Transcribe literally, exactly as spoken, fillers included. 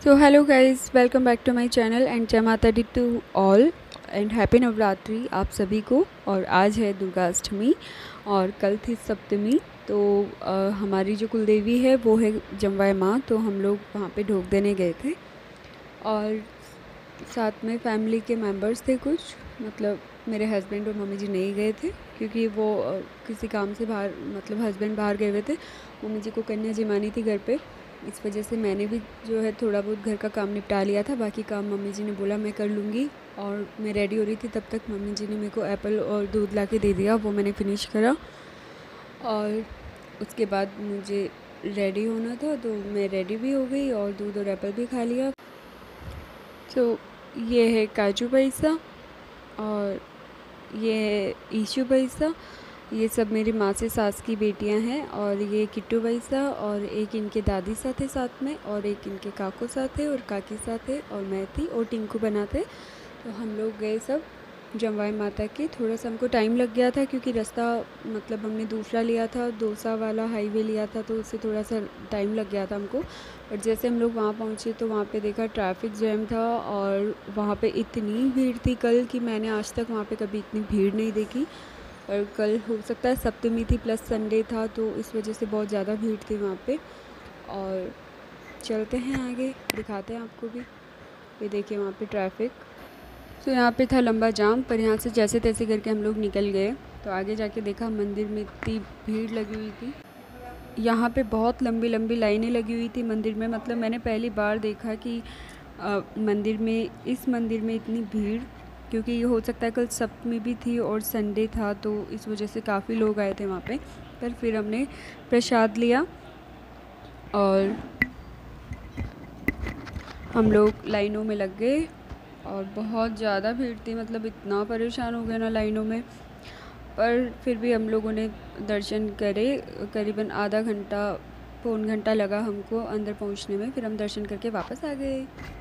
So hello guys, welcome back to my channel and जय माता दी to all and happy Navratri आप सभी को। और आज है दुर्गाष्टमी और कल थी सप्तमी। तो आ, हमारी जो कुलदेवी है वो है जमवाय माँ, तो हम लोग वहाँ पे ढोक देने गए थे और साथ में फैमिली के मेंबर्स थे कुछ, मतलब मेरे हस्बैंड और मम्मी जी नहीं गए थे क्योंकि वो आ, किसी काम से बाहर, मतलब हस्बैंड बाहर गए हुए थे, मम्मी जी को कन्या जमानी थी घर पे। इस वजह से मैंने भी जो है थोड़ा बहुत घर का काम निपटा लिया था, बाकी काम मम्मी जी ने बोला मैं कर लूँगी। और मैं रेडी हो रही थी तब तक मम्मी जी ने मेरे को एप्पल और दूध ला के दे दिया, वो मैंने फिनिश करा। और उसके बाद मुझे रेडी होना था तो मैं रेडी भी हो गई और दूध और एप्पल भी खा लिया। तो ये है काजू पैसा और ये है ईशू पैसा, ये सब मेरी माँ से सास की बेटियां हैं। और ये किट्टू पैसा और एक इनके दादी साथ है साथ में, और एक इनके काकू साथ है और काकी साथ है, और मैं थी और टिंकू बनाते। तो हम लोग गए सब जमवाई माता के। थोड़ा सा हमको टाइम लग गया था क्योंकि रास्ता, मतलब हमने दूसरा लिया था, दोसा वाला हाईवे लिया था, तो उससे थोड़ा सा टाइम लग गया था हमको। और जैसे हम लोग वहाँ पहुँचे तो वहाँ पे देखा ट्रैफिक जैम था और वहाँ पे इतनी भीड़ थी कल कि मैंने आज तक वहाँ पे कभी इतनी भीड़ नहीं देखी। और कल हो सकता है सप्तमी थी प्लस संडे था, तो इस वजह से बहुत ज़्यादा भीड़ थी वहाँ पे। और चलते हैं आगे, दिखाते हैं आपको भी। ये देखिए वहाँ पे ट्रैफिक, तो यहाँ पे था लंबा जाम, पर यहाँ से जैसे तैसे करके हम लोग निकल गए। तो आगे जाके देखा मंदिर में इतनी भीड़ लगी हुई थी, यहाँ पे बहुत लंबी लंबी लाइनें लगी हुई थी मंदिर में। मतलब मैंने पहली बार देखा कि आ, मंदिर में, इस मंदिर में इतनी भीड़, क्योंकि ये हो सकता है कल सप्तमी भी थी और संडे था, तो इस वजह से काफ़ी लोग आए थे वहाँ पे। पर फिर हमने प्रसाद लिया और हम लोग लाइनों में लग गए और बहुत ज़्यादा भीड़ थी, मतलब इतना परेशान हो गए ना लाइनों में। पर फिर भी हम लोगों ने दर्शन करे, करीबन आधा घंटा पौन घंटा लगा हमको अंदर पहुंचने में, फिर हम दर्शन करके वापस आ गए।